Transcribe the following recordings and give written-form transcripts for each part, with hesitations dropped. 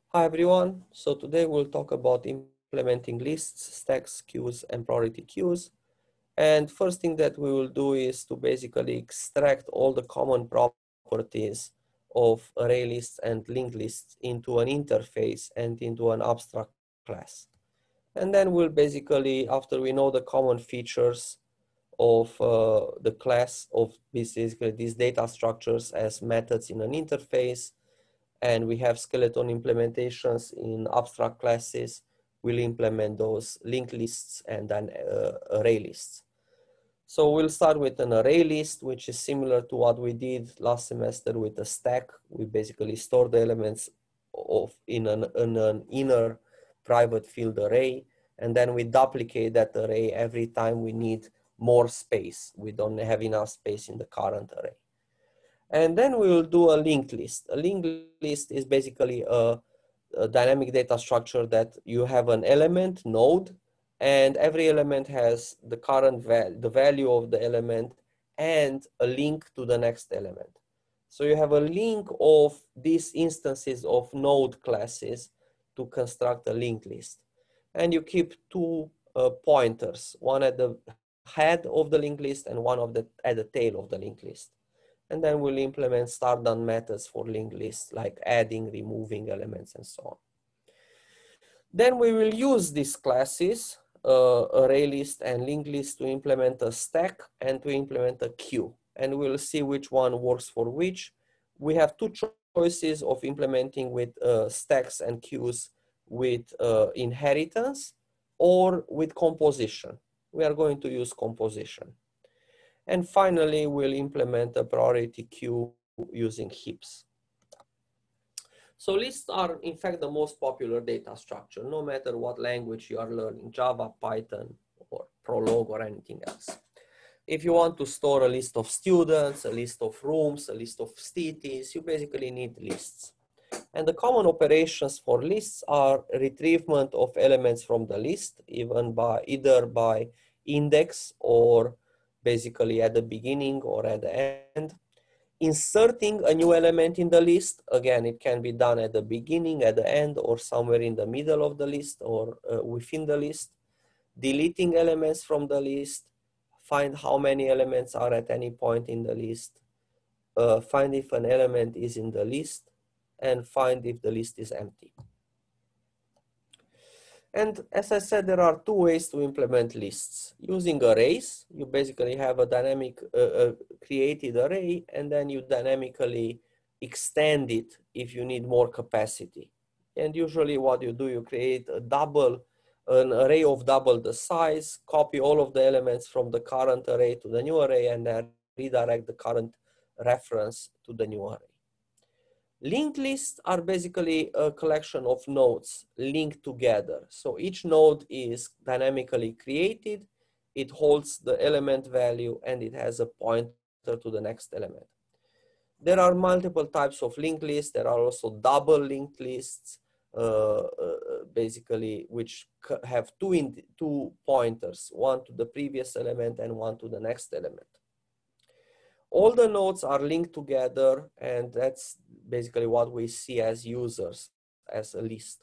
Hi everyone. So today we'll talk about implementing lists, stacks, queues, and priority queues. And first thing that we will do is to basically extract all the common properties of array lists and linked lists into an interface and into an abstract class. And then we'll basically, after we know the common features of the class of basically these data structures as methods in an interface, and we have skeleton implementations in abstract classes, we'll implement those linked lists and then array lists. So we'll start with an array list, which is similar to what we did last semester with a stack. We basically store the elements in an inner private field array, and then we duplicate that array every time we need more space. We don't have enough space in the current array. And then we will do a linked list. A linked list is basically a dynamic data structure that you have an element node, and every element has the current the value of the element and a link to the next element. So you have a link of these instances of node classes to construct a linked list. And you keep two pointers, one at the head of the linked list and one at the tail of the linked list. And then we'll implement start done methods for linked lists, like adding, removing elements, and so on. Then we will use these classes, array list and linked list, to implement a stack and to implement a queue. And we'll see which one works for which. We have two choices of implementing with stacks and queues with inheritance or with composition. We are going to use composition. And finally, we'll implement a priority queue using heaps. So lists are, in fact, the most popular data structure, no matter what language you are learning, Java, Python, or Prolog, or anything else. If you want to store a list of students, a list of rooms, a list of cities, you basically need lists. And the common operations for lists are retrievement of elements from the list, either by index or basically at the beginning or at the end. Inserting a new element in the list, again, it can be done at the beginning, at the end, or somewhere in the middle of the list or within the list. Deleting elements from the list, find how many elements are at any point in the list, find if an element is in the list, and find if the list is empty. And as I said, there are two ways to implement lists. Using arrays, you basically have a dynamic created array, and then you dynamically extend it if you need more capacity. And usually what you do, you create an array of double the size, copy all of the elements from the current array to the new array, and then redirect the current reference to the new array. Linked lists are basically a collection of nodes linked together. So each node is dynamically created, it holds the element value, and it has a pointer to the next element. There are multiple types of linked lists. There are also double linked lists, basically, which have two pointers, one to the previous element and one to the next element. All the nodes are linked together, and that's basically what we see as users, as a list.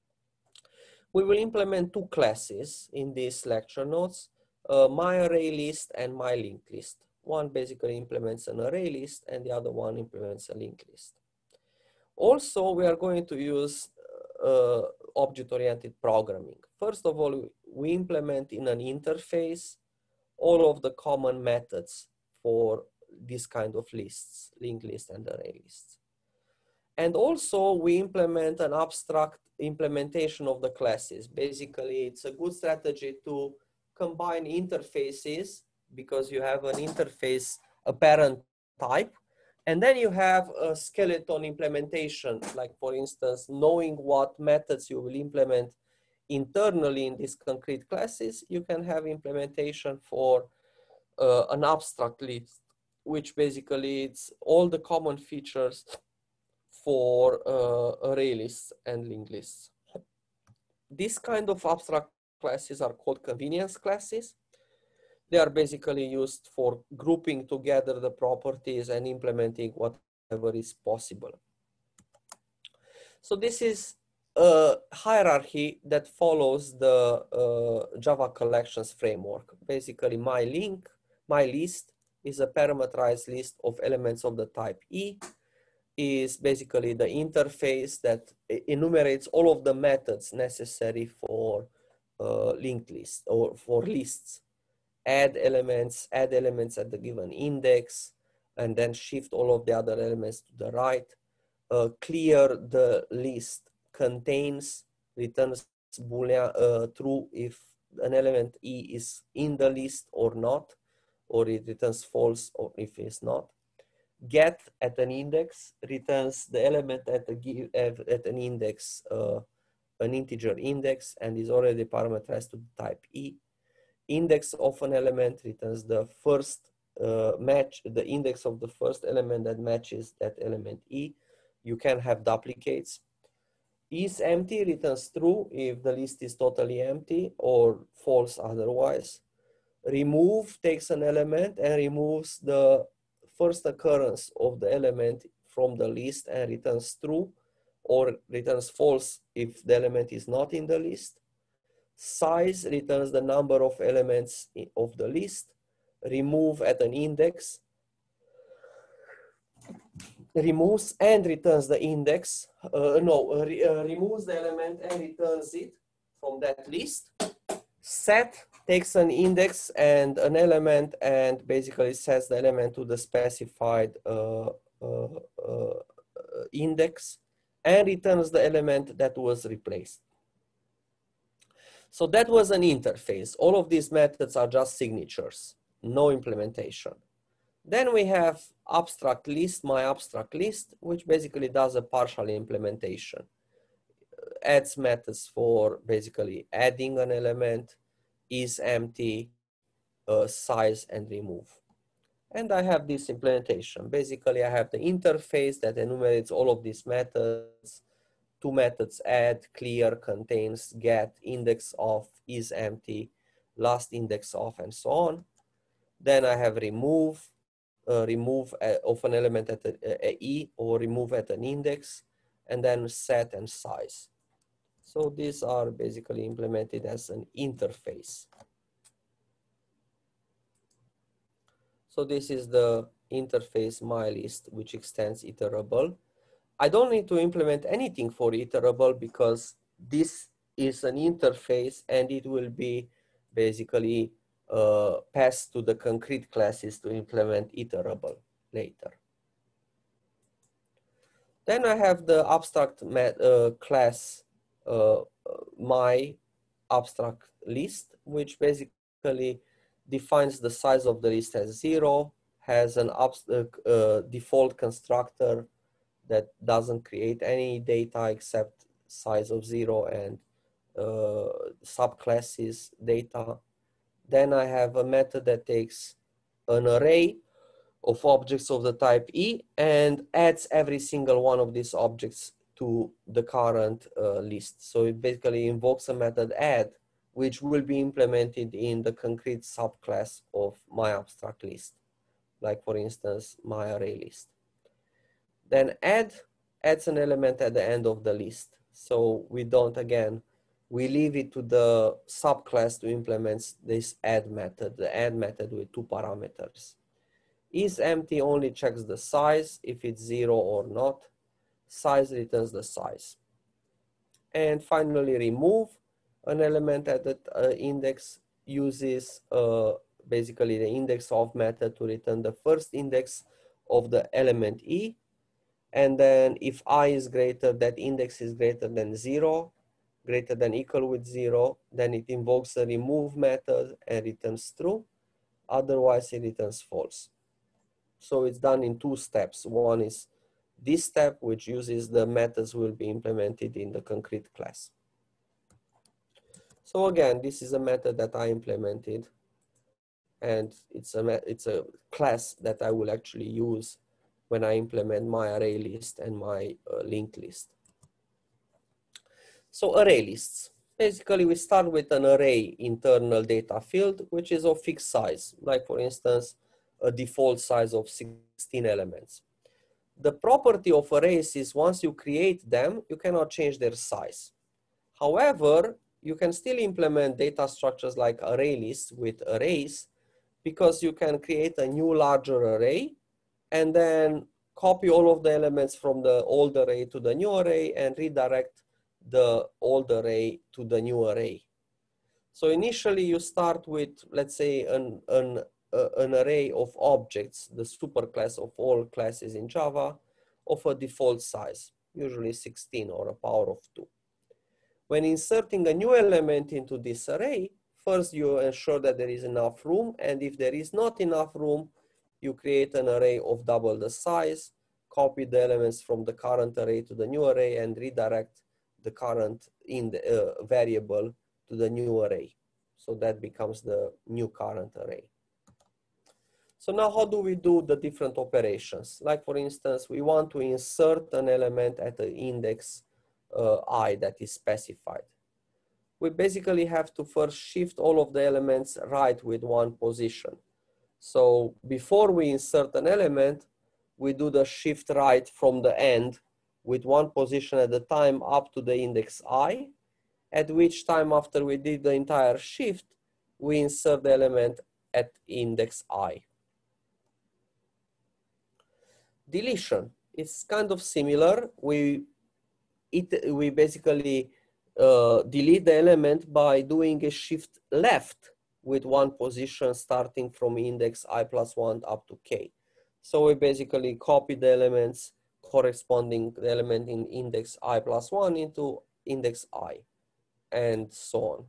We will implement two classes in these lecture notes, my array list and my linked list. One basically implements an array list and the other one implements a linked list. Also, we are going to use object-oriented programming. First of all, we implement in an interface all of the common methods for this kind of lists, linked list and array lists. And also we implement an abstract implementation of the classes. Basically, it's a good strategy to combine interfaces because you have an interface, a parent type, and then you have a skeleton implementation, like for instance, knowing what methods you will implement internally in these concrete classes, you can have implementation for an abstract list, which basically it's all the common features for array lists and linked lists. This kind of abstract classes are called convenience classes. They are basically used for grouping together the properties and implementing whatever is possible. So this is a hierarchy that follows the Java collections framework. Basically, my list is a parameterized list of elements of the type E, is basically the interface that enumerates all of the methods necessary for linked list or for lists. Add elements at the given index, and then shift all of the other elements to the right. Clear the list contains, returns Boolean true if an element E is in the list or not, or it returns false or if it's not. Get at an index returns the element at an index, an integer index, and is already parameterized to the type E. Index of an element returns the first the index of the first element that matches that element E. You can have duplicates. Is empty returns true if the list is totally empty, or false otherwise. Remove takes an element and removes the first occurrence of the element from the list and returns true, or returns false if the element is not in the list. Size returns the number of elements of the list. Remove at an index removes and returns the index. Removes the element and returns it from that list. Set takes an index and an element and basically sets the element to the specified index and returns the element that was replaced. So that was an interface. All of these methods are just signatures, no implementation. Then we have abstract list, my abstract list, which basically does a partial implementation. Adds methods for basically adding an element, is empty, size, and remove. And I have this implementation. Basically, I have the interface that enumerates all of these methods. Two methods, add, clear, contains, get, index of, is empty, last index of, and so on. Then I have remove of an element at a E, or remove at an index, and then set and size. So these are basically implemented as an interface. So this is the interface mylist, which extends iterable. I don't need to implement anything for iterable because this is an interface and it will be basically passed to the concrete classes to implement iterable later. Then I have the abstract class, my abstract list, which basically defines the size of the list as 0, has an default constructor that doesn't create any data except size of 0 and subclasses data. Then I have a method that takes an array of objects of the type E and adds every single one of these objects to the current list. So it basically invokes a method add, which will be implemented in the concrete subclass of my abstract list, like for instance, my array list. Then adds an element at the end of the list. So we don't, again, we leave it to the subclass to implement this add method, the add method with 2 parameters. Is empty only checks the size, if it's 0 or not. Size returns the size. And finally, remove an element at the index uses basically the index of method to return the first index of the element E. And then if I is greater, that index is greater than 0, greater than equal with 0, then it invokes the remove method and returns true. Otherwise, it returns false. So it's done in 2 steps. One is this step, which uses the methods will be implemented in the concrete class. So again, this is a method that I implemented, and it's a class that I will actually use when I implement my array list and my linked list. So array lists. Basically, we start with an array internal data field, which is of fixed size, like for instance, a default size of 16 elements. The property of arrays is once you create them, you cannot change their size. However, you can still implement data structures like array lists with arrays, because you can create a new larger array and then copy all of the elements from the old array to the new array and redirect the old array to the new array. So initially you start with, let's say, an array of objects, the superclass of all classes in Java, of a default size, usually 16 or a power of 2. When inserting a new element into this array, first you ensure that there is enough room, and if there is not enough room, you create an array of double the size, copy the elements from the current array to the new array, and redirect the current variable to the new array. So that becomes the new current array. So now how do we do the different operations? Like for instance, we want to insert an element at the index I that is specified. We basically have to first shift all of the elements right with one position. So before we insert an element, we do the shift right from the end with one position at a time up to the index I, at which time after we did the entire shift, we insert the element at index I. Deletion, it's kind of similar. We basically delete the element by doing a shift left with one position starting from index I plus 1 up to k. So we basically copy the elements corresponding the element in index I plus 1 into index I, and so on.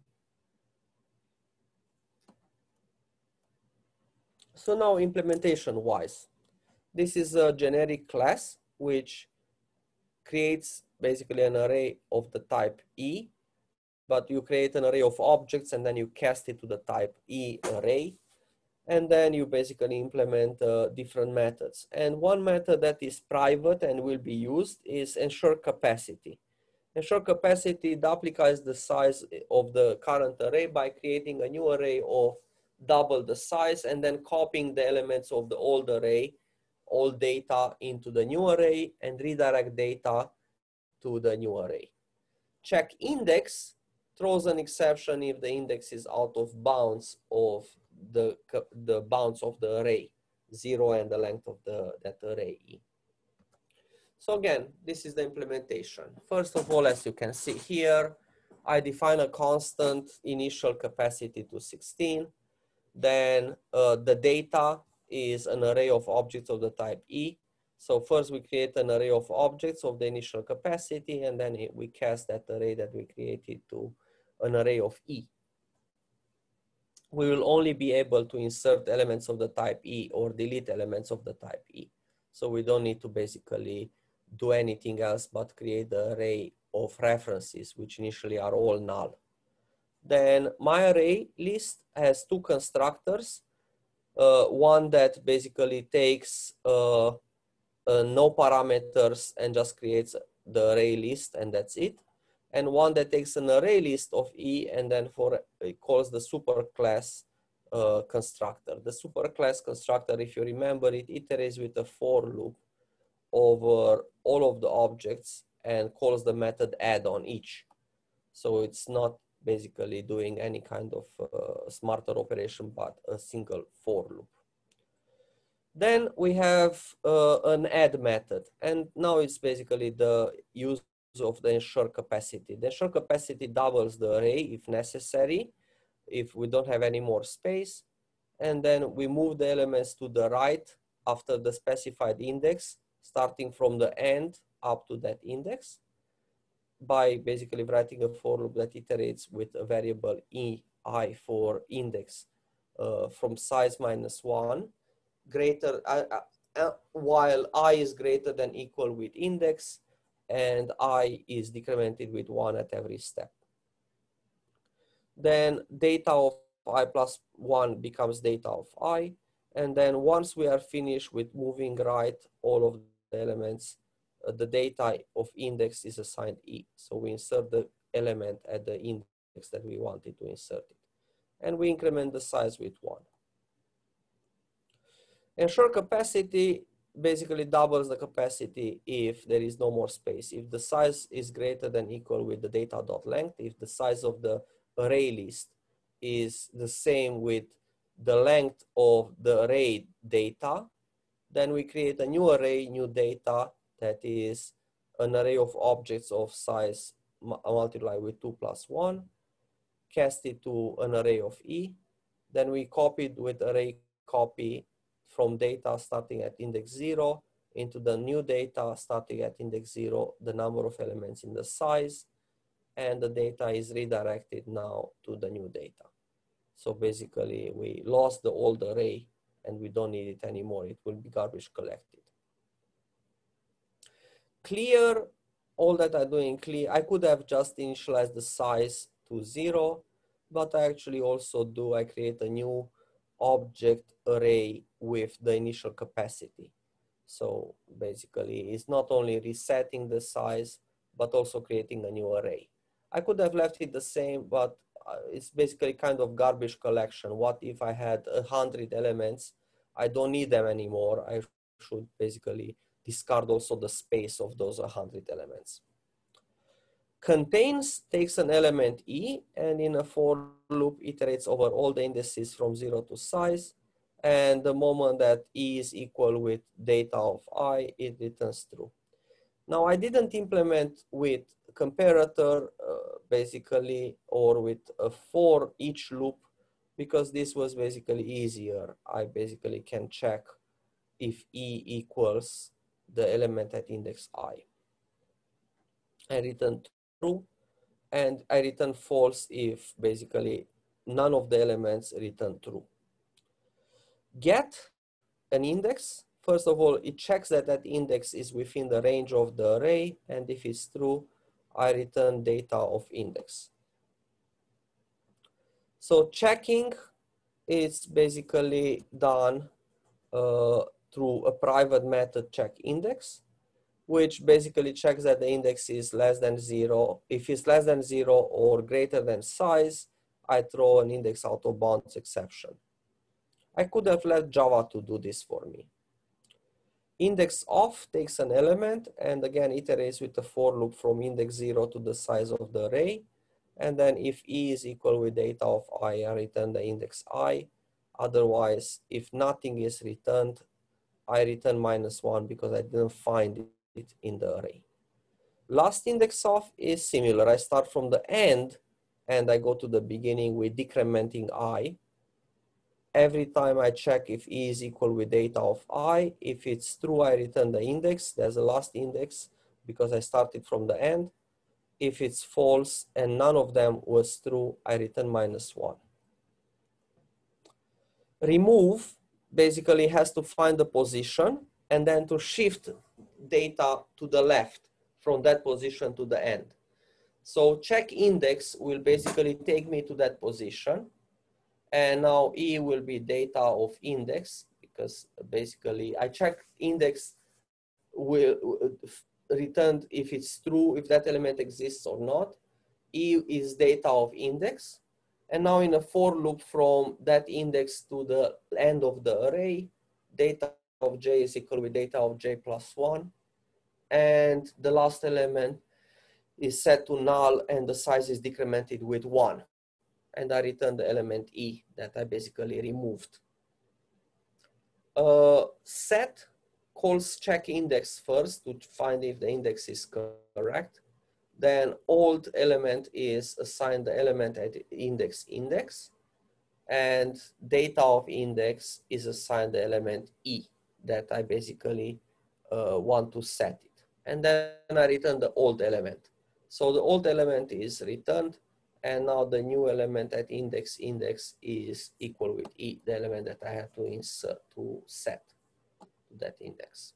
So now implementation wise, this is a generic class which creates basically an array of the type E, but you create an array of objects and then you cast it to the type E array. And then you basically implement different methods. And one method that is private and will be used is ensure capacity. Ensure capacity duplicates the size of the current array by creating a new array of double the size and then copying the elements of the old array, all data into the new array, and redirect data to the new array. Check index throws an exception if the index is out of bounds of the bounds of the array, 0 and the length of that array E. So again, this is the implementation. First of all, as you can see here, I define a constant initial capacity to 16. Then the data is an array of objects of the type E. So first we create an array of objects of the initial capacity, and then we cast that array that we created to an array of E. We will only be able to insert elements of the type E or delete elements of the type E. So we don't need to basically do anything else but create the array of references, which initially are all null. Then my array list has two constructors. One that basically takes no parameters and just creates the array list, and that's it. And one that takes an array list of E and then it calls the superclass constructor. The superclass constructor, if you remember, it iterates with a for loop over all of the objects and calls the method add on each. So it's not basically doing any kind of smarter operation, but a single for loop. Then we have an add method, and now it's basically the use of the ensure capacity. The ensure capacity doubles the array if necessary, if we don't have any more space, and then we move the elements to the right after the specified index, starting from the end up to that index, by basically writing a for loop that iterates with a variable ei for index from size -1 greater while I is greater than equal with index, and I is decremented with 1 at every step. Then data of I plus 1 becomes data of I, and then once we are finished with moving right all of the elements, the data of index is assigned E. So we insert the element at the index that we wanted to insert it, and we increment the size with 1. Ensure capacity basically doubles the capacity if there is no more space. If the size is greater than equal with the data.length, if the size of the array list is the same with the length of the array data, then we create a new array, new data, that is an array of objects of size multiplied with 2 plus 1, cast it to an array of E, then we copied with array copy from data starting at index 0 into the new data starting at index 0, the number of elements in the size, and the data is redirected now to the new data. So basically we lost the old array and we don't need it anymore. It will be garbage collected. Clear, all that I do in clear, I could have just initialized the size to 0, but I actually also do, I create a new object array with the initial capacity. So basically it's not only resetting the size, but also creating a new array. I could have left it the same, but it's basically kind of garbage collection. What if I had 100 elements? I don't need them anymore. I should basically discard also the space of those 100 elements. Contains takes an element E and in a for loop iterates over all the indices from 0 to size. And the moment that E is equal with data of I, it returns true. Now I didn't implement with comparator basically, or with a for each loop, because this was basically easier. I basically can check if E equals the element at index I. I return true, and I return false if basically none of the elements return true. Get an index. First of all, it checks that that index is within the range of the array, and if it's true, I return data of index. So checking is basically done through a private method check index, which basically checks that the index is less than 0. If it's less than 0 or greater than size, I throw an index out of bounds exception. I could have left Java to do this for me. Index of takes an element and again iterates with the for loop from index 0 to the size of the array. And then if E is equal with data of I return the index I. Otherwise, if nothing is returned, I return -1 because I didn't find it in the array. Last index of is similar. I start from the end and I go to the beginning with decrementing I. Every time I check if E is equal with data of I, if it's true, I return the index. There's a last index because I started from the end. If it's false and none of them was true, I return -1. Remove basically has to find the position and then to shift data to the left from that position to the end. So check index will basically take me to that position. And now E will be data of index because basically I check index will returned if it's true, if that element exists or not. E is data of index. And now in a for loop from that index to the end of the array, data of j is equal with data of j plus 1. And the last element is set to null and the size is decremented with 1. And I return the element E that I basically removed. Set calls check index first to find if the index is correct. Then old element is assigned the element at index index. And data of index is assigned the element E that I basically want to set it. And then I return the old element. So the old element is returned. And now the new element at index is equal with E, the element that I have to insert to set to that index.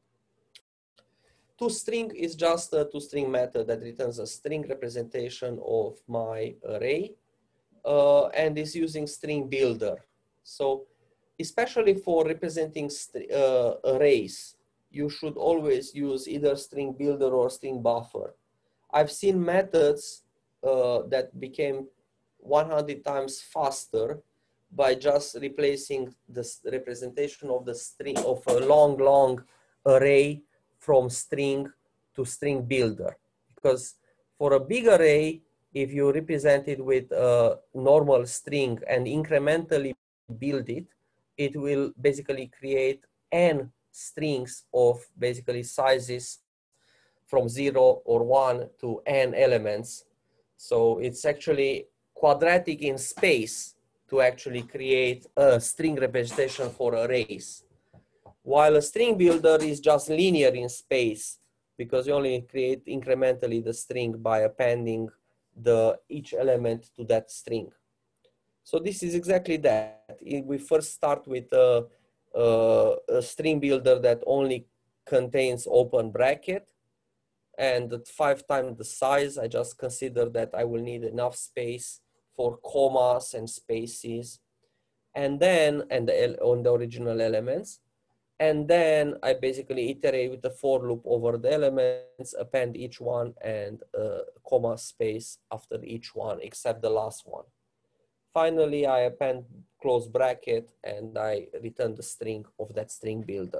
ToString is just a ToString method that returns a string representation of my array and is using string builder. So especially for representing arrays, you should always use either string builder or string buffer. I've seen methods that became 100 times faster by just replacing the representation of the string of a long array from string to string builder. Because for a big array, if you represent it with a normal string and incrementally build it, it will basically create n strings of basically sizes from 0 or 1 to n elements. So it's actually quadratic in space to actually create a string representation for arrays. While a string builder is just linear in space because you only create incrementally the string by appending each element to that string. So this is exactly that. We first start with a string builder that only contains open bracket, and at 5 times the size, I just consider that I will need enough space for commas and spaces, and then on the original elements. And then I basically iterate with the for loop over the elements, append each one, and comma space after each one, except the last one. Finally, I append close bracket and I return the string of that string builder.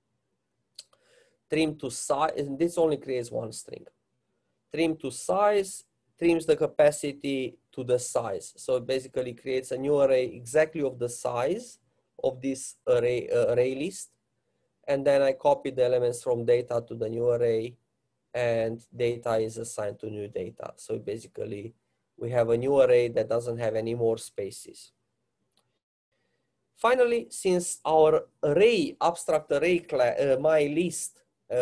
Trim to size, and this only creates one string. Trim to size trims the capacity to the size. So it basically creates a new array exactly of the size of this array list. And then I copy the elements from data to the new array, and data is assigned to new data. So basically we have a new array that doesn't have any more spaces. Finally, since our array, abstract array my list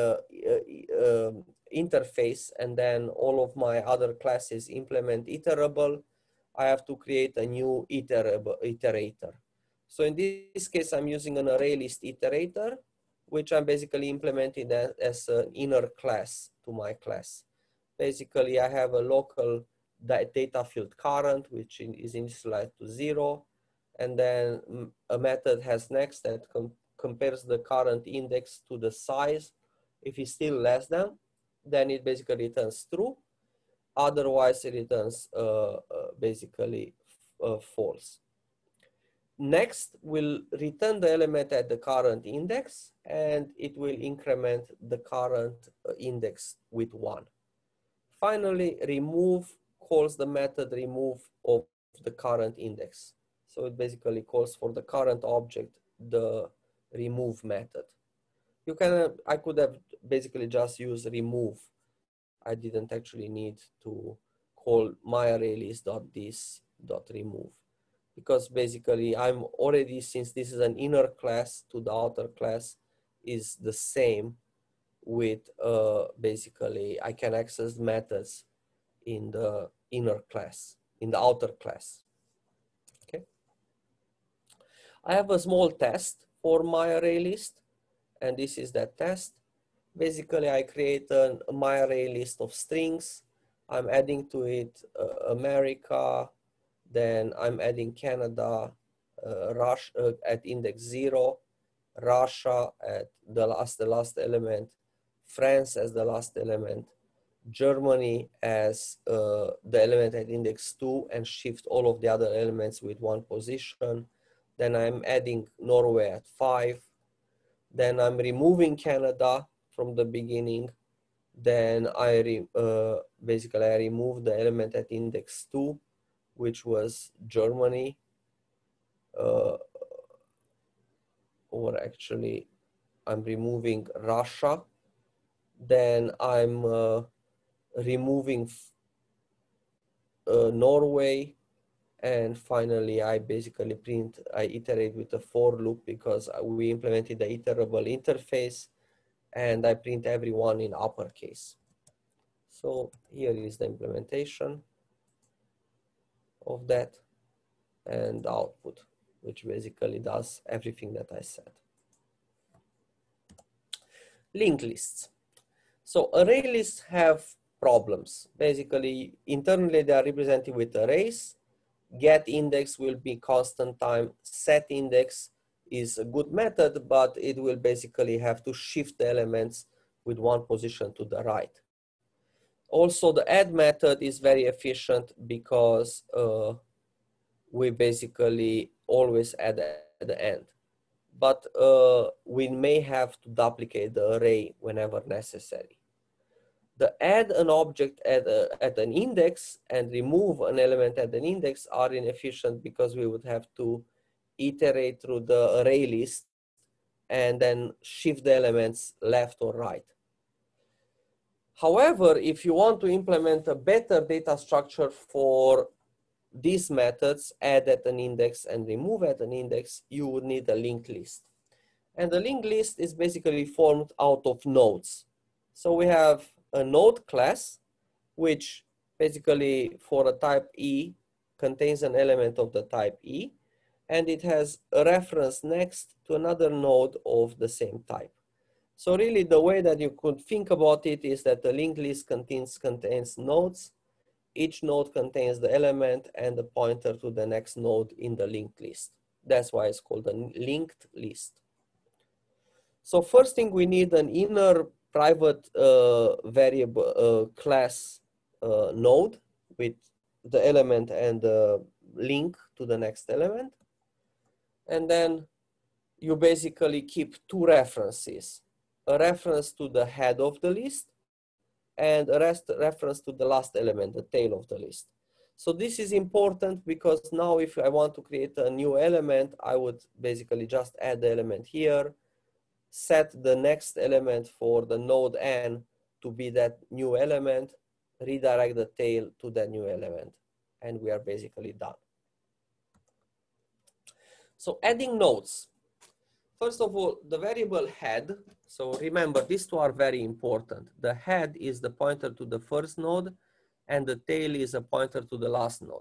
interface, and then all of my other classes implement iterable, I have to create a new iterator. So in this case, I'm using an array list iterator, which I'm basically implementing as an inner class to my class. Basically, I have a local data field current, which is initialized to 0. And then a method has next that compares the current index to the size. If it's still less than, then it basically returns true. Otherwise, it returns basically false. Next, we'll return the element at the current index, and it will increment the current index with 1. Finally, remove calls the method remove of the current index. So it basically calls for the current object, the remove method. I could have basically just used remove. I didn't actually need to call myArrayList.this.remove, because basically I'm already, since this is an inner class to the outer class, is the same with basically I can access methods in the inner class, in the outer class. Okay. I have a small test for my array list, and this is that test. Basically, I create my array list of strings. I'm adding to it America, then I'm adding Canada, Russia at index 0, Russia at the last element, France as the last element, Germany as the element at index 2, and shift all of the other elements with 1 position. Then I'm adding Norway at 5. Then I'm removing Canada from the beginning. Then basically I remove the element at index 2, which was Germany. Or actually I'm removing Russia. Then I'm removing Norway, and finally I basically I iterate with a for loop because we implemented the iterable interface, and I print everyone in uppercase. So here is the implementation of that and the output, which basically does everything that I said. Linked lists. So array lists have problems. Basically, internally they are represented with arrays. Get index will be constant time. Set index is a good method, but it will basically have to shift the elements with 1 position to the right. Also, the add method is very efficient because we basically always add at the end. but we may have to duplicate the array whenever necessary. The add an object at an index and remove an element at an index are inefficient because we would have to iterate through the array list and then shift the elements left or right. However, if you want to implement a better data structure for these methods, add at an index and remove at an index, you would need a linked list. And the linked list is basically formed out of nodes. So we have a node class, which basically for a type E contains an element of the type E, and it has a reference next to another node of the same type. So really the way that you could think about it is that the linked list contains nodes. Each node contains the element and the pointer to the next node in the linked list. That's why it's called a linked list. So first thing, we need an inner private variable class node with the element and the link to the next element. And then you basically keep two references, a reference to the head of the list and a reference to the last element, the tail of the list. So this is important because now if I want to create a new element, I would basically just add the element here, set the next element for the node n to be that new element, redirect the tail to that new element, and we are basically done. So adding nodes. First of all, the variable head. So remember, these two are very important. The head is the pointer to the first node, and the tail is a pointer to the last node.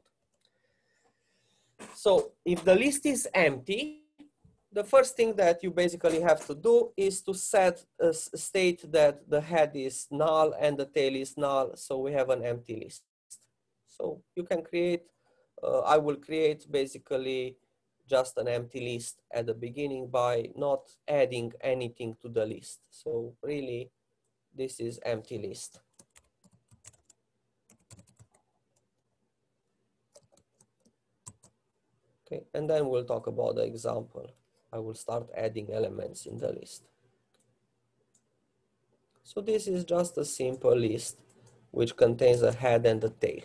So if the list is empty, the first thing that you basically have to do is to state that the head is null and the tail is null, so we have an empty list. So you can create, I will create basically just an empty list at the beginning by not adding anything to the list. So really, this is empty list. Okay, and then we'll talk about the example. I will start adding elements in the list. So this is just a simple list which contains a head and a tail.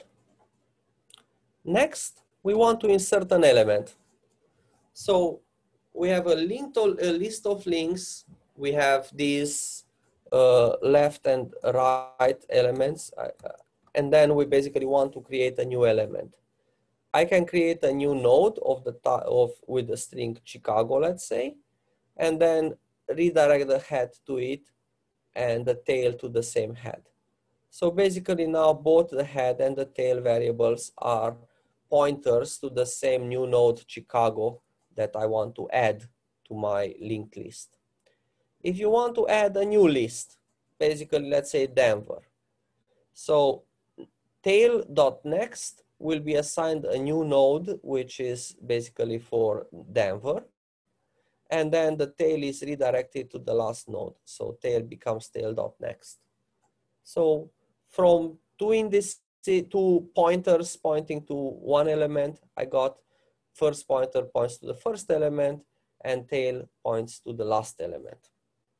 Next, we want to insert an element. So we have a list of links. We have these left and right elements. And then we basically want to create a new element. I can create a new node with the string Chicago, let's say, and then redirect the head to it and the tail to the same head. So basically now both the head and the tail variables are pointers to the same new node Chicago that I want to add to my linked list. If you want to add a new list, basically let's say Denver. So tail.next will be assigned a new node, which is basically for Denver. And then the tail is redirected to the last node. So tail becomes tail.next. So from two pointers pointing to one element, I got first pointer points to the first element and tail points to the last element.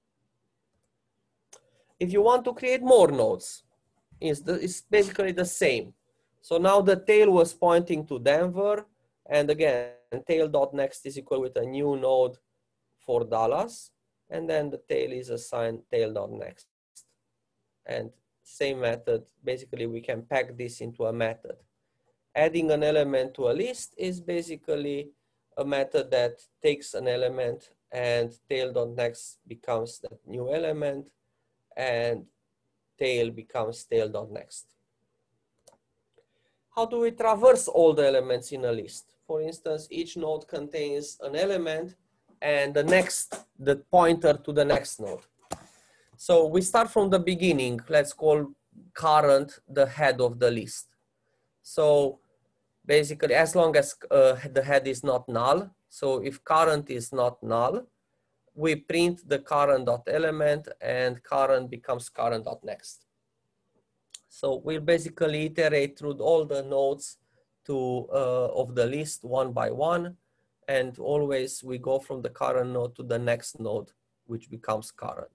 If you want to create more nodes, it's basically the same. So now the tail was pointing to Denver, and again, tail.next is equal with a new node for Dallas, and then the tail is assigned tail.next. And same method, basically we can pack this into a method. Adding an element to a list is basically a method that takes an element and tail.next becomes that new element and tail becomes tail.next. How do we traverse all the elements in a list? For instance, each node contains an element and the pointer to the next node. So we start from the beginning. Let's call current the head of the list. So basically, as long as the head is not null, so if current is not null, we print the current.element and current becomes current.next. So we'll basically iterate through all the nodes of the list one by one, and always we go from the current node to the next node, which becomes current.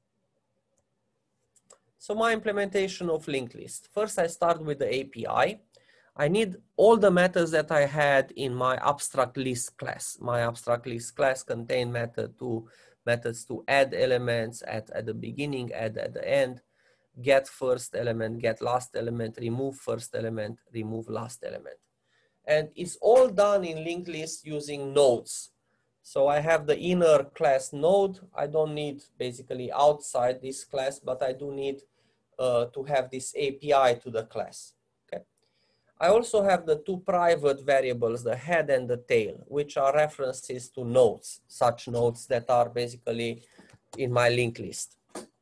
So my implementation of linked list. First, I start with the API. I need all the methods that I had in my abstract list class. My abstract list class contained methods to add elements at the beginning, add at the end, get first element, get last element, remove first element, remove last element. And it's all done in linked list using nodes. So I have the inner class node. I don't need basically outside this class, but I do need to have this API to the class. Okay. I also have the two private variables, the head and the tail, which are references to nodes, such nodes that are basically in my linked list.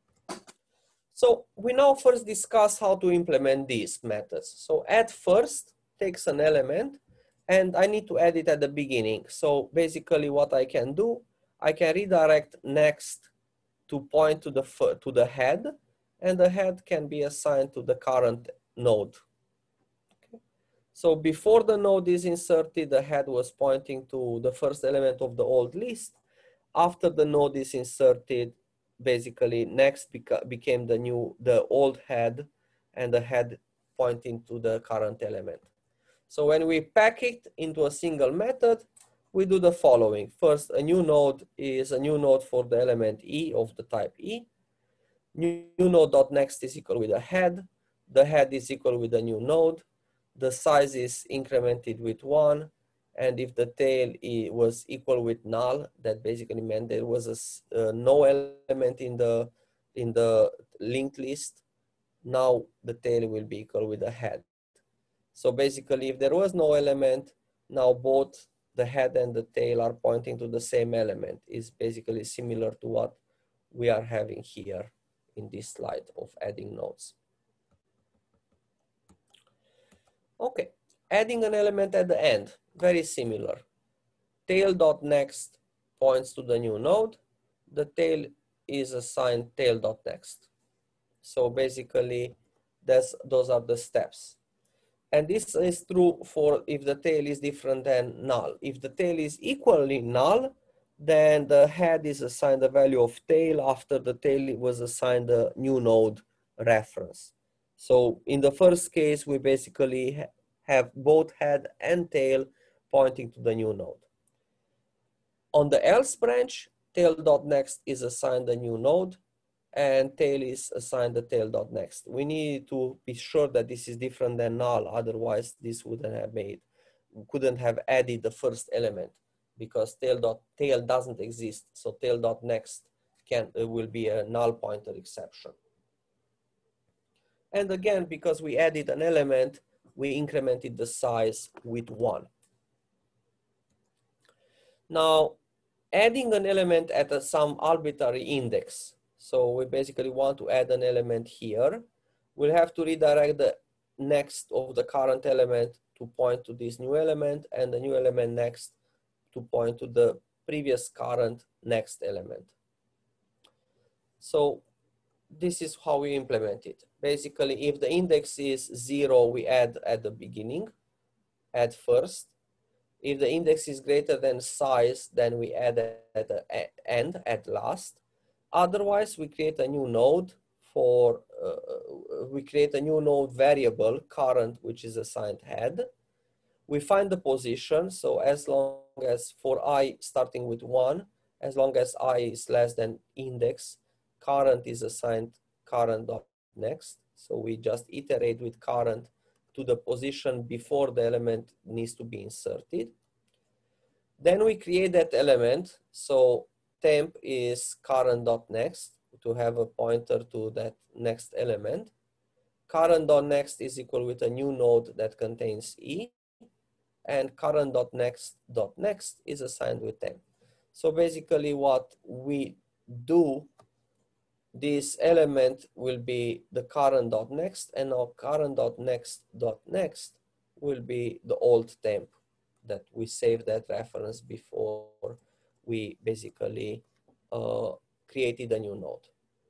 So we now first discuss how to implement these methods. So add first takes an element and I need to add it at the beginning. So basically what I can do, I can redirect next to point to the head, and the head can be assigned to the current node. Okay. So before the node is inserted, the head was pointing to the first element of the old list. After the node is inserted, basically next became the old head, and the head pointing to the current element. So when we pack it into a single method, we do the following. First, a new node is a new node for the element E of the type E. New node.next is equal with a head. The head is equal with a new node. The size is incremented with 1. And if the tail was equal with null, that basically meant there was no element in the linked list. Now the tail will be equal with the head. So basically, if there was no element, now both the head and the tail are pointing to the same element. Is basically similar to what we are having here in this slide of adding nodes. Okay, adding an element at the end, very similar. Tail.next points to the new node. The tail is assigned tail.next. So basically, those are the steps. And this is true for if the tail is different than null. If the tail is equally null, then the head is assigned the value of tail after the tail was assigned the new node reference. So in the first case, we basically have both head and tail pointing to the new node. On the else branch, tail.next is assigned the new node, and tail is assigned the tail.next. We need to be sure that this is different than null, otherwise this couldn't have added the first element, because tail doesn't exist, so tail.next will be a null pointer exception. And again, because we added an element, we incremented the size with 1. Now, adding an element at some arbitrary index. So we basically want to add an element here. We'll have to redirect the next of the current element to point to this new element, and the new element next to point to the previous current next element. So this is how we implement it. Basically, if the index is 0, we add at the beginning, add first. If the index is greater than size, then we add at the end, at last. Otherwise, we create a new node we create a new node variable, current, which is assigned head. We find the position. So as long as for I starting with 1, as long as I is less than index, current is assigned current.next. So we just iterate with current to the position before the element needs to be inserted. Then we create that element. So temp is current.next to have a pointer to that next element. Current.next is equal with a new node that contains E, and current.next.next is assigned with temp. So basically what we do, this element will be the current.next, and now current.next.next will be the old temp that we saved that reference before we basically created a new node.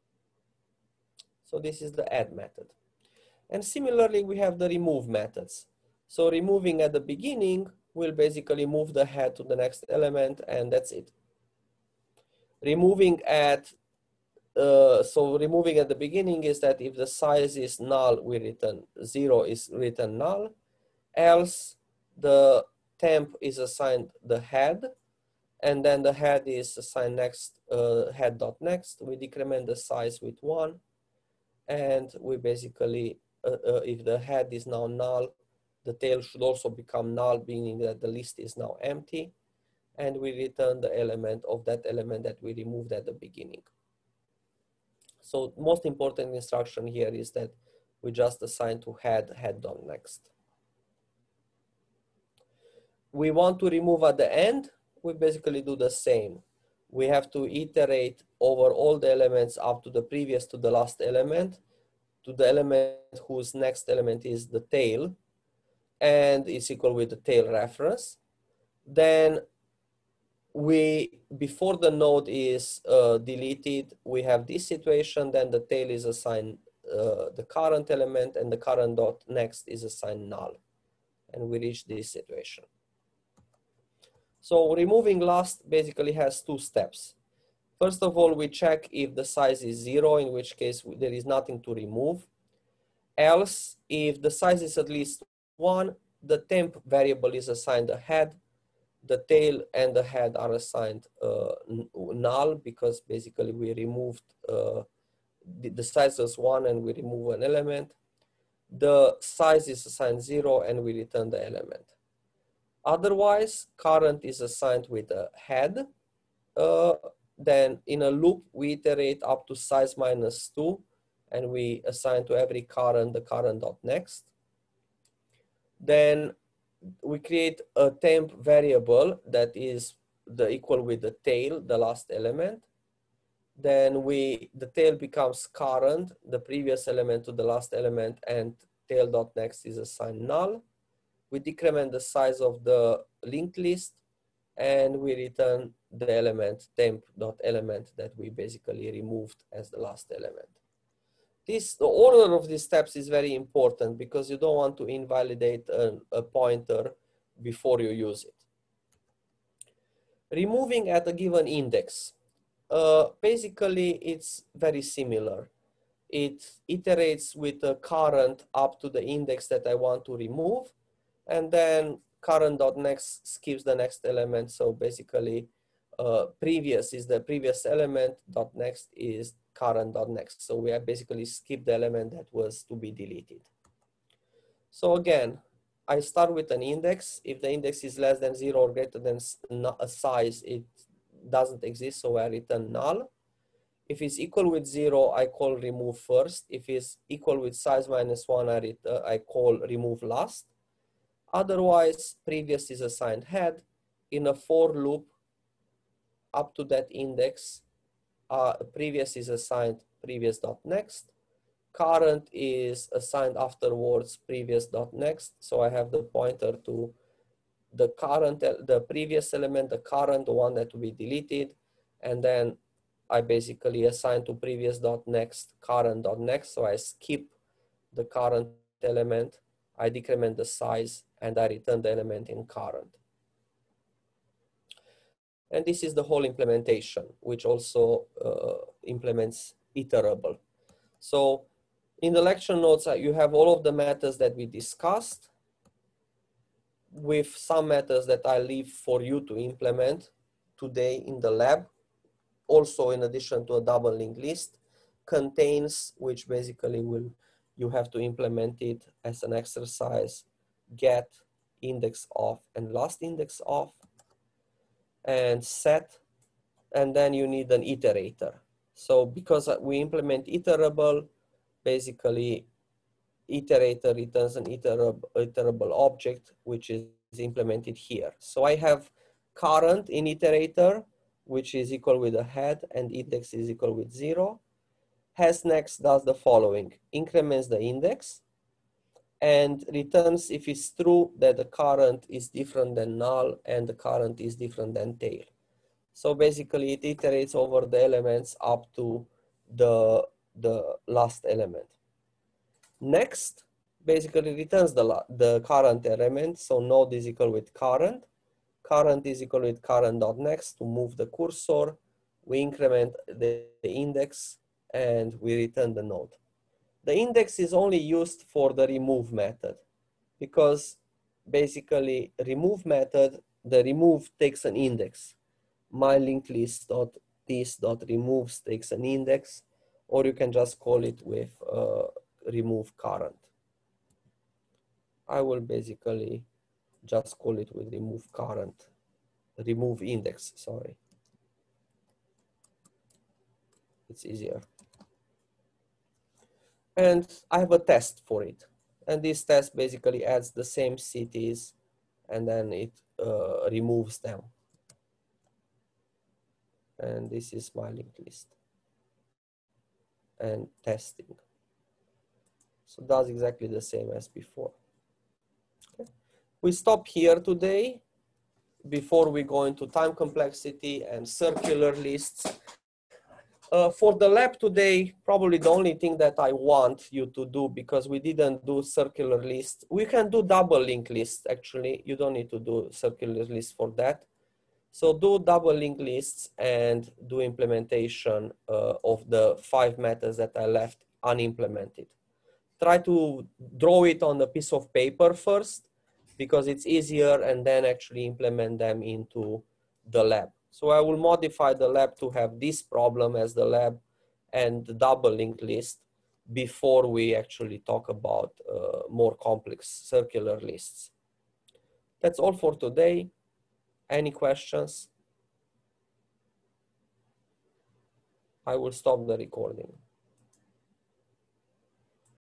So this is the add method. And similarly, we have the remove methods. So removing at the beginning, we'll basically move the head to the next element, and that's it. Removing at removing at the beginning is that if the size is null, we return 0 is written null, else the temp is assigned the head, and then the head is assigned next head.next. We decrement the size with 1, and we basically, if the head is now null, the tail should also become null, meaning that the list is now empty, and we return the element of that element that we removed at the beginning. So most important instruction here is that we just assign to head.next. We want to remove at the end, we basically do the same. We have to iterate over all the elements up to the previous to the last element, to the element whose next element is the tail, and is equal with the tail reference. Then before the node is deleted, we have this situation, then the tail is assigned the current element, and the current dot next is assigned null. And we reach this situation. So removing last basically has 2 steps. First of all, we check if the size is 0, in which case there is nothing to remove. Else, if the size is at least 1, the temp variable is assigned a head. The tail and the head are assigned null, because basically we removed the size is 1 and we remove an element. The size is assigned 0 and we return the element. Otherwise, current is assigned with a head. Then in a loop, we iterate up to size -2, and we assign to every current the current.next. Then we create a temp variable that is equal with the tail, the last element. Then the tail becomes current, the previous element to the last element, and tail.next is assigned null. We decrement the size of the linked list, and we return the element temp.element that we basically removed as the last element. The order of these steps is very important, because you don't want to invalidate a pointer before you use it. Removing at a given index. Basically, it's very similar. It iterates with the current up to the index that I want to remove, and then current.next skips the next element. So basically, previous is the previous element, .next is current.next. So we have basically skipped the element that was to be deleted. So again, I start with an index. If the index is less than 0 or greater than a size, it doesn't exist, so I return null. If it's equal with 0, I call remove first. If it's equal with size -1, I call remove last. Otherwise, previous is assigned head. In a for loop, up to that index, previous is assigned previous.next. Current is assigned afterwards previous.next. So I have the pointer to the current, the previous element, the current, the one that will be deleted, and then I basically assign to previous.next current.next. So I skip the current element, I decrement the size, and I return the element in current. And this is the whole implementation, which also implements iterable. So in the lecture notes, you have all of the methods that we discussed, with some methods that I leave for you to implement today in the lab. Also, in addition to a double linked list, contains, which basically you have to implement it as an exercise, get, index of, and last index of, and set, and then you need an iterator. So because we implement iterable, basically iterator returns an iterable object, which is implemented here. So I have current in iterator, which is equal with a head, and index is equal with 0. HasNext does the following: increments the index and returns if it's true that the current is different than null and the current is different than tail. So basically it iterates over the elements up to the last element. Next basically returns the current element. So node is equal with current. Current is equal with current.next to move the cursor. We increment the index and we return the node. The index is only used for the remove method because basically remove method, the remove takes an index. My linked list dot this dot removes takes an index, or you can just call it with remove current. I will basically just call it with remove current, remove index, sorry. It's easier. And I have a test for it. And this test basically adds the same cities and then it removes them. And this is my linked list and testing. So does exactly the same as before. Okay. We stop here today before we go into time complexity and circular lists. For the lab today, probably the only thing that I want you to do, because we didn't do circular list, we can do double linked list actually. You don't need to do circular list for that. So do double linked lists and do implementation of the 5 methods that I left unimplemented. Try to draw it on a piece of paper first because it's easier, and then actually implement them into the lab. So I will modify the lab to have this problem as the lab and the double linked list before we actually talk about more complex circular lists. That's all for today. Any questions? I will stop the recording.